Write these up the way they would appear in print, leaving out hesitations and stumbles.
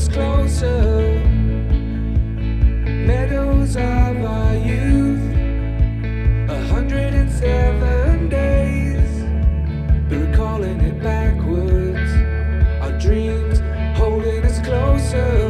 us closer. Meadows of our youth, 107 days, but recalling it backwards. Our dreams holding us closer.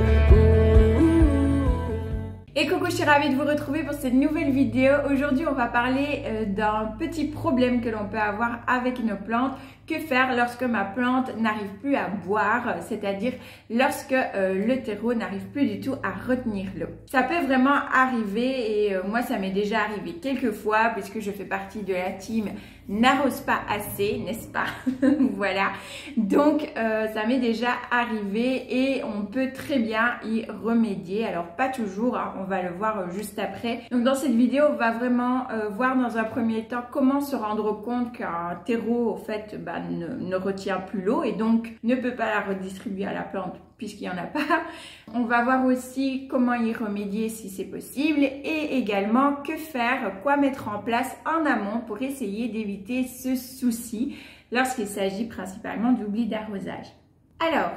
Et coucou, je suis ravie de vous retrouver pour cette nouvelle vidéo. Aujourd'hui, on va parler d'un petit problème que l'on peut avoir avec nos plantes. Que faire lorsque ma plante n'arrive plus à boire, c'est-à-dire lorsque le terreau n'arrive plus du tout à retenir l'eau. Ça peut vraiment arriver et moi ça m'est déjà arrivé quelques fois puisque je fais partie de la team n'arrose pas assez, n'est-ce pas? Voilà, donc ça m'est déjà arrivé et on peut très bien y remédier. Alors pas toujours, hein, on va le voir juste après. Donc dans cette vidéo, on va vraiment voir dans un premier temps comment se rendre compte qu'un terreau en fait ne retient plus l'eau et donc ne peut pas la redistribuer à la plante puisqu'il n'y en a pas. On va voir aussi comment y remédier si c'est possible et également que faire, quoi mettre en place en amont pour essayer d'éviter ce souci lorsqu'il s'agit principalement d'oubli d'arrosage. Alors,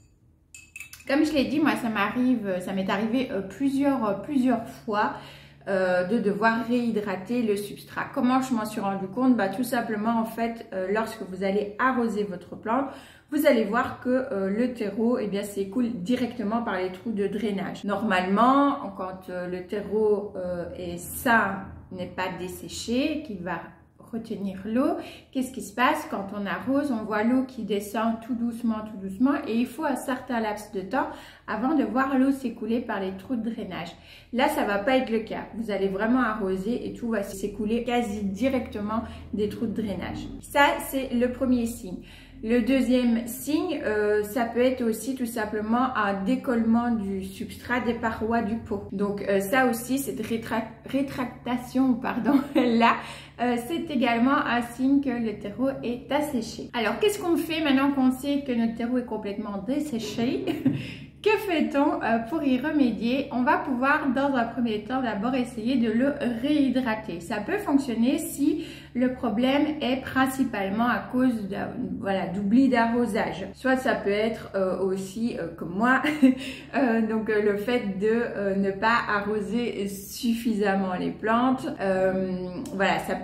comme je l'ai dit, moi ça m'est arrivé plusieurs fois de devoir réhydrater le substrat. Comment je m'en suis rendu compte? Tout simplement en fait, lorsque vous allez arroser votre plante, vous allez voir que le terreau s'écoule directement par les trous de drainage. Normalement, quand le terreau est sain, n'est pas desséché, qu'il va retenir l'eau, qu'est-ce qui se passe quand on arrose? On voit l'eau qui descend tout doucement et il faut un certain laps de temps avant de voir l'eau s'écouler par les trous de drainage. Là, ça va pas être le cas. Vous allez vraiment arroser et tout va s'écouler quasi directement des trous de drainage. Ça, c'est le premier signe. Le deuxième signe, ça peut être aussi tout simplement un décollement du substrat des parois du pot. Donc ça aussi, cette rétractation, là, c'est également un signe que le terreau est asséché. Alors, qu'est-ce qu'on fait maintenant qu'on sait que notre terreau est complètement desséché? Que fait-on pour y remédier? On va pouvoir dans un premier temps d'abord essayer de le réhydrater. Ça peut fonctionner si le problème est principalement à cause d'oubli d'arrosage. Soit ça peut être aussi comme moi, donc le fait de ne pas arroser suffisamment les plantes. Voilà, ça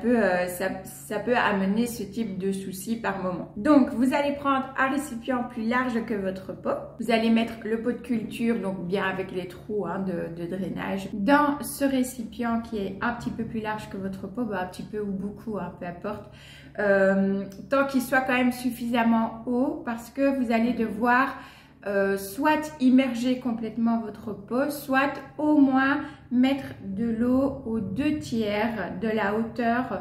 peut amener ce type de souci par moment. Donc vous allez prendre un récipient plus large que votre pot. Vous allez mettre le pot de culture, donc bien avec les trous de drainage, dans ce récipient qui est un petit peu plus large que votre pot, un petit peu ou beaucoup, peu importe, tant qu'il soit quand même suffisamment haut parce que vous allez devoir soit immerger complètement votre pot, soit au moins mettre de l'eau aux 2/3 de la hauteur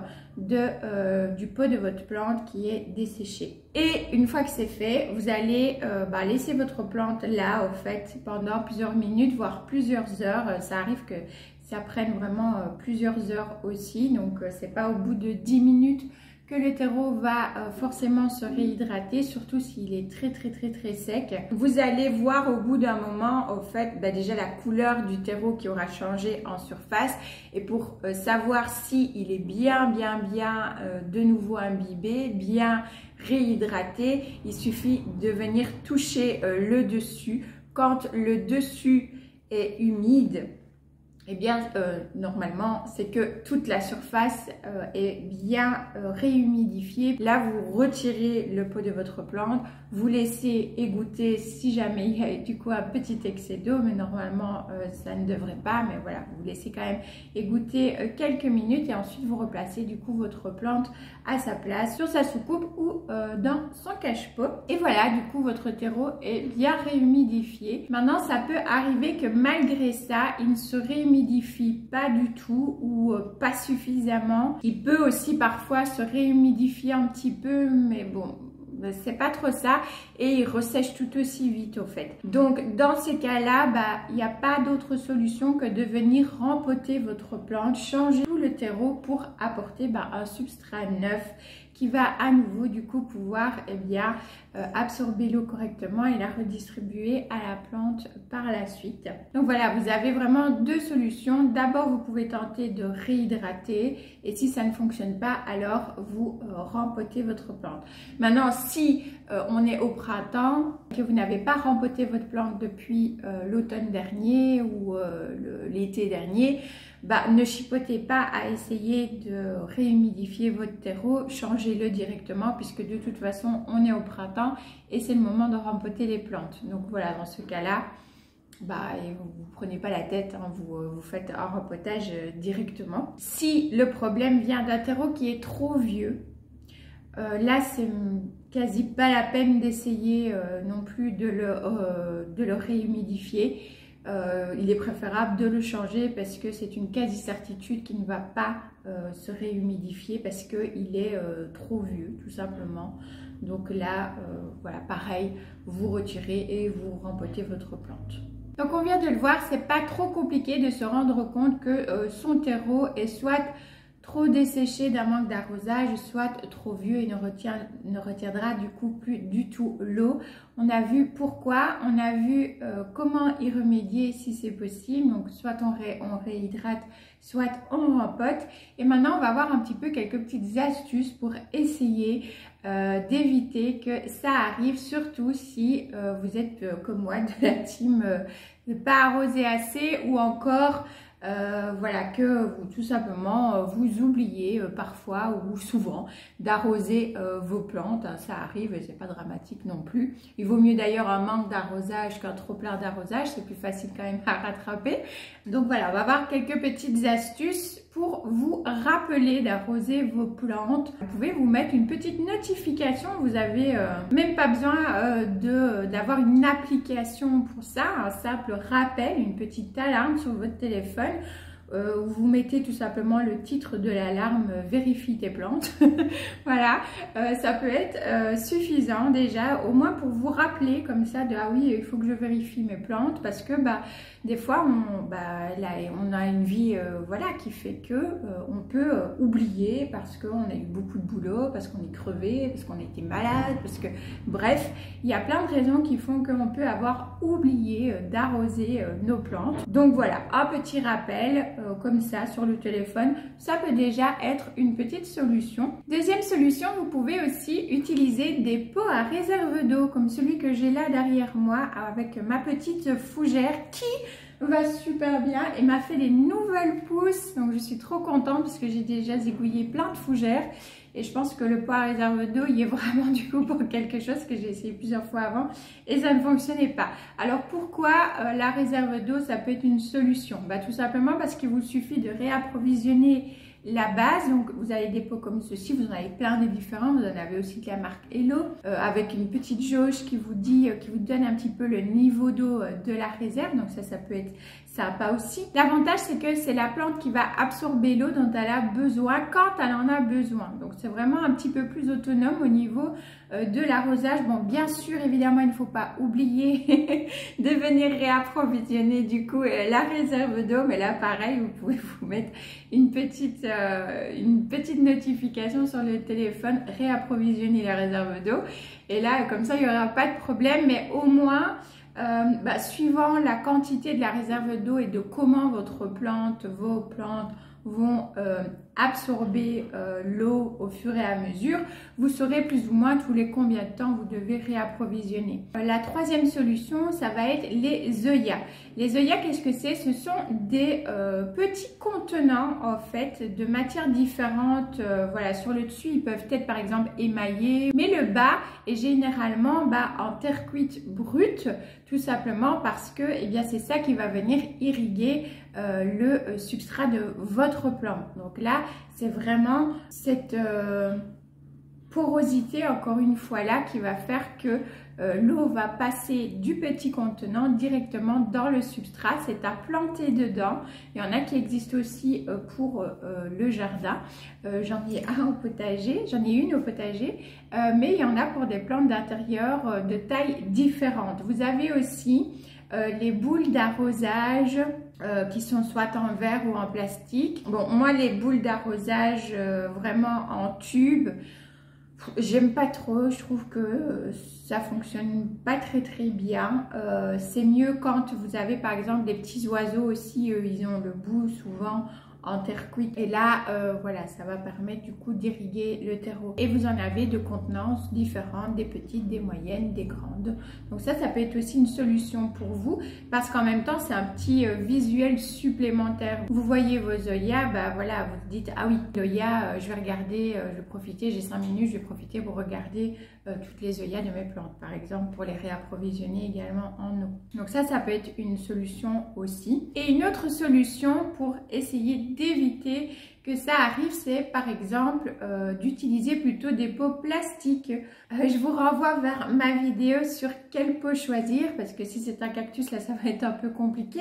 du pot de votre plante qui est desséché. Et une fois que c'est fait, vous allez laisser votre plante là au fait pendant plusieurs minutes, voire plusieurs heures. Ça arrive que ça prenne vraiment plusieurs heures aussi, donc c'est pas au bout de 10 minutes que le terreau va forcément se réhydrater, surtout s'il est très sec. Vous allez voir au bout d'un moment, au fait, déjà la couleur du terreau qui aura changé en surface. Et pour savoir s'il est bien de nouveau imbibé, bien réhydraté, il suffit de venir toucher le dessus. Quand le dessus est humide, normalement, c'est que toute la surface est bien réhumidifiée. Là, vous retirez le pot de votre plante, vous laissez égoutter si jamais il y a du coup un petit excès d'eau, mais normalement, ça ne devrait pas. Mais voilà, vous laissez quand même égoutter quelques minutes et ensuite vous replacez du coup votre plante à sa place sur sa soucoupe ou dans son cache-pot. Et voilà, du coup, votre terreau est bien réhumidifié. Maintenant, ça peut arriver que malgré ça, il ne se réhumidifie pas du tout ou pas suffisamment. Il peut aussi parfois se réhumidifier un petit peu, mais bon, c'est pas trop ça, et il ressèche tout aussi vite au fait. Donc dans ces cas-là, il n'y a pas d'autre solution que de venir rempoter votre plante, changer tout le terreau pour apporter un substrat neuf qui va à nouveau du coup pouvoir absorber l'eau correctement et la redistribuer à la plante par la suite. Donc voilà, vous avez vraiment deux solutions. D'abord, vous pouvez tenter de réhydrater et si ça ne fonctionne pas, alors vous rempotez votre plante. Maintenant, si on est au printemps, que vous n'avez pas rempoté votre plante depuis l'automne dernier ou l'été dernier, ne chipotez pas à essayer de réhumidifier votre terreau, changez-le directement puisque de toute façon on est au printemps et c'est le moment de rempoter les plantes. Donc voilà, dans ce cas-là, vous ne prenez pas la tête, hein, vous faites un rempotage directement. Si le problème vient d'un terreau qui est trop vieux, là c'est quasi pas la peine d'essayer non plus de le réhumidifier. Il est préférable de le changer parce que c'est une quasi-certitude qu'il ne va pas se réhumidifier parce qu'il est trop vieux tout simplement. Donc là, voilà, pareil, vous retirez et vous rempotez votre plante. Donc on vient de le voir, c'est pas trop compliqué de se rendre compte que son terreau est soit trop desséché d'un manque d'arrosage, soit trop vieux et ne retiendra du coup plus du tout l'eau. On a vu pourquoi, on a vu comment y remédier si c'est possible. Donc soit on réhydrate, soit on rempote. Et maintenant on va voir un petit peu quelques petites astuces pour essayer d'éviter que ça arrive, surtout si vous êtes comme moi de la team de pas arroser assez ou encore voilà, que vous, tout simplement vous oubliez parfois ou souvent d'arroser vos plantes. Ça arrive et c'est pas dramatique non plus. Il vaut mieux d'ailleurs un manque d'arrosage qu'un trop plein d'arrosage, c'est plus facile quand même à rattraper. Donc voilà, on va voir quelques petites astuces pour vous rappeler d'arroser vos plantes. Vous pouvez vous mettre une petite notification, vous n'avez même pas besoin d'avoir une application pour ça, un simple rappel, une petite alarme sur votre téléphone. Vous mettez tout simplement le titre de l'alarme vérifie tes plantes. Voilà, ça peut être suffisant déjà, au moins pour vous rappeler comme ça de ah oui, il faut que je vérifie mes plantes parce que des fois on a une vie voilà, qui fait que on peut oublier parce qu'on a eu beaucoup de boulot, parce qu'on est crevé, parce qu'on a été malade, parce que bref, il y a plein de raisons qui font qu'on peut avoir oublié d'arroser nos plantes. Donc voilà, un petit rappel comme ça sur le téléphone, ça peut déjà être une petite solution. Deuxième solution, vous pouvez aussi utiliser des pots à réserve d'eau comme celui que j'ai là derrière moi avec ma petite fougère qui va super bien et m'a fait des nouvelles pousses. Donc je suis trop contente parce que j'ai déjà zigouillé plein de fougères. Et je pense que le pot à réserve d'eau, il est vraiment du coup pour quelque chose que j'ai essayé plusieurs fois avant et ça ne fonctionnait pas. Alors pourquoi la réserve d'eau, ça peut être une solution? Tout simplement parce qu'il vous suffit de réapprovisionner la base. Donc vous avez des pots comme ceci, vous en avez plein de différents, vous en avez aussi de la marque Hello avec une petite jauge qui vous donne un petit peu le niveau d'eau de la réserve. Donc ça peut être sympa aussi. L'avantage c'est que c'est la plante qui va absorber l'eau dont elle a besoin quand elle en a besoin. Donc c'est vraiment un petit peu plus autonome au niveau de l'arrosage. Bon, bien sûr, évidemment, il ne faut pas oublier de venir réapprovisionner du coup la réserve d'eau. Mais là, pareil, vous pouvez vous mettre une petite notification sur le téléphone, réapprovisionner la réserve d'eau. Et là, comme ça, il n'y aura pas de problème. Mais au moins, suivant la quantité de la réserve d'eau et de comment vos plantes vont absorber l'eau au fur et à mesure, vous saurez plus ou moins tous les combien de temps vous devez réapprovisionner. La troisième solution, ça va être les œillats. Les œillats, qu'est-ce que c'est? Ce sont des petits contenants en fait de matières différentes. Voilà, sur le dessus, ils peuvent être par exemple émaillés, mais le bas est généralement en terre cuite brute, tout simplement parce que c'est ça qui va venir irriguer le substrat de votre plante. Donc là, c'est vraiment cette porosité, encore une fois là, qui va faire que l'eau va passer du petit contenant directement dans le substrat. C'est à planter dedans. Il y en a qui existent aussi pour le jardin. J'en ai un au potager, j'en ai une au potager, mais il y en a pour des plantes d'intérieur de taille différente. Vous avez aussi les boules d'arrosage qui sont soit en verre ou en plastique. Bon, moi les boules d'arrosage vraiment en tube, J'aime pas trop, je trouve que ça fonctionne pas très bien. C'est mieux quand vous avez par exemple des petits oiseaux aussi, ils ont le bout souvent en terre cuite et là voilà, ça va permettre du coup d'irriguer le terreau. Et vous en avez de contenances différentes, des petites, des moyennes, des grandes. Donc ça peut être aussi une solution pour vous parce qu'en même temps c'est un petit visuel supplémentaire. Vous voyez vos œillets, bah voilà, vous dites ah oui, l'œillet, je vais regarder, je vais profiter, j'ai 5 minutes, je vais profiter pour regarder toutes les œillets de mes plantes par exemple, pour les réapprovisionner également en eau. Donc ça peut être une solution aussi. Et une autre solution pour essayer d'éviter que ça arrive, c'est par exemple d'utiliser plutôt des pots plastiques. Je vous renvoie vers ma vidéo sur quel pot choisir parce que si c'est un cactus là ça va être un peu compliqué.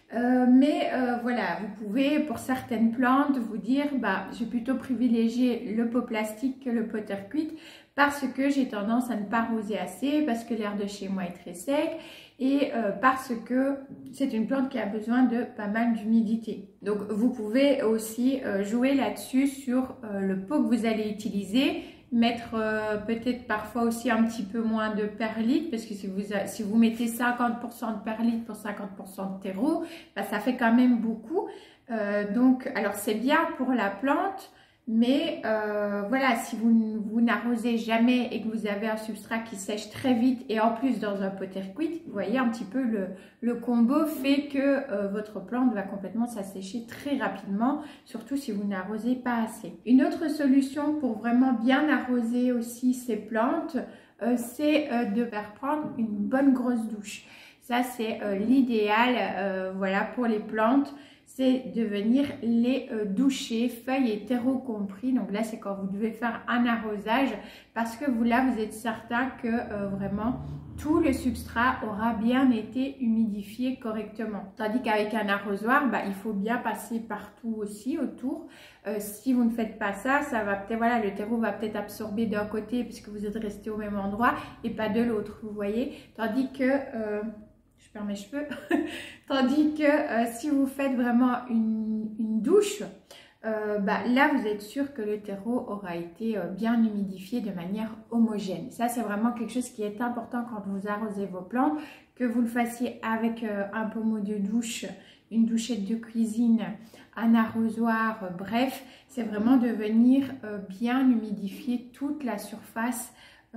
Voilà, vous pouvez pour certaines plantes vous dire bah je vais plutôt privilégier le pot plastique que le pot terre cuite parce que j'ai tendance à ne pas arroser assez, parce que l'air de chez moi est très sec et parce que c'est une plante qui a besoin de pas mal d'humidité. Donc vous pouvez aussi jouer là-dessus sur le pot que vous allez utiliser, mettre peut-être parfois aussi un petit peu moins de perlite parce que si vous mettez 50% de perlite pour 50% de terreau, bah, ça fait quand même beaucoup. Donc alors c'est bien pour la plante. Mais voilà, si vous n'arrosez jamais et que vous avez un substrat qui sèche très vite et en plus dans un pot terre cuite, vous voyez un petit peu le combo fait que votre plante va complètement s'assécher très rapidement, surtout si vous n'arrosez pas assez. Une autre solution pour vraiment bien arroser aussi ces plantes, c'est de faire prendre une bonne grosse douche. Ça c'est l'idéal voilà, pour les plantes. C'est de venir les doucher, feuilles et terreau compris. Donc là, c'est quand vous devez faire un arrosage parce que vous êtes certain que vraiment tout le substrat aura bien été humidifié correctement. Tandis qu'avec un arrosoir, bah, il faut bien passer partout aussi autour. Si vous ne faites pas ça, ça va peut-être, voilà, le terreau va peut-être absorber d'un côté puisque vous êtes resté au même endroit et pas de l'autre, vous voyez. Tandis que je perds mes cheveux. Tandis que si vous faites vraiment une douche, bah, là vous êtes sûr que le terreau aura été bien humidifié de manière homogène. Ça c'est vraiment quelque chose qui est important quand vous arrosez vos plantes, que vous le fassiez avec un pommeau de douche, une douchette de cuisine, un arrosoir, bref, c'est vraiment de venir bien humidifier toute la surface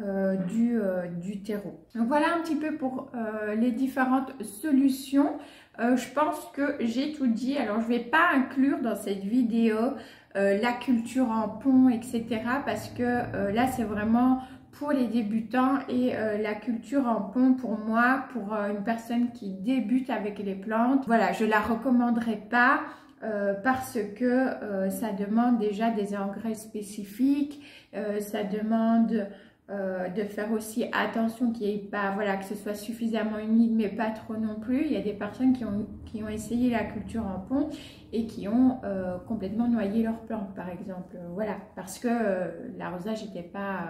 du terreau. Donc voilà un petit peu pour les différentes solutions. Je pense que j'ai tout dit. Alors je ne vais pas inclure dans cette vidéo la culture en pont, etc. parce que là c'est vraiment pour les débutants et la culture en pont pour moi, pour une personne qui débute avec les plantes, voilà, je la recommanderais pas. Parce que ça demande déjà des engrais spécifiques, ça demande de faire aussi attention qu'il n'y ait pas, voilà, que ce soit suffisamment humide mais pas trop non plus. Il y a des personnes qui ont essayé la culture en pont et qui ont complètement noyé leurs plantes par exemple, voilà, parce que l'arrosage n'était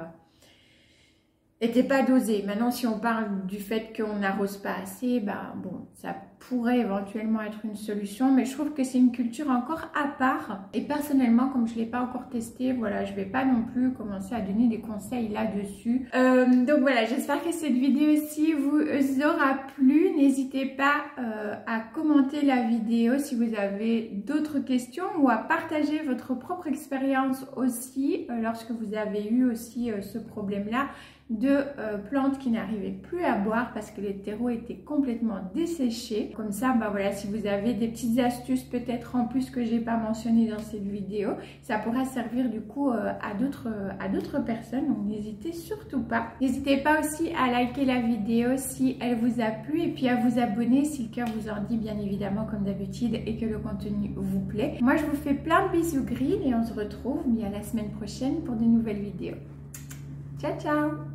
pas dosé. Maintenant, si on parle du fait qu'on n'arrose pas assez, ben bon, ça pourrait éventuellement être une solution, mais je trouve que c'est une culture encore à part. Et personnellement, comme je ne l'ai pas encore testé, voilà, je ne vais pas non plus commencer à donner des conseils là-dessus. Donc voilà, j'espère que cette vidéo-ci vous aura plu. N'hésitez pas à commenter la vidéo si vous avez d'autres questions ou à partager votre propre expérience aussi lorsque vous avez eu aussi ce problème-là de plantes qui n'arrivaient plus à boire parce que les terreaux étaient complètement desséchés. Comme ça, bah voilà, si vous avez des petites astuces peut-être en plus que j'ai pas mentionné dans cette vidéo, ça pourra servir du coup à d'autres personnes. Donc n'hésitez surtout pas. N'hésitez pas aussi à liker la vidéo si elle vous a plu et puis à vous abonner si le cœur vous en dit, bien évidemment comme d'habitude, et que le contenu vous plaît. Moi je vous fais plein de bisous green et on se retrouve bien la semaine prochaine pour de nouvelles vidéos. Ciao ciao!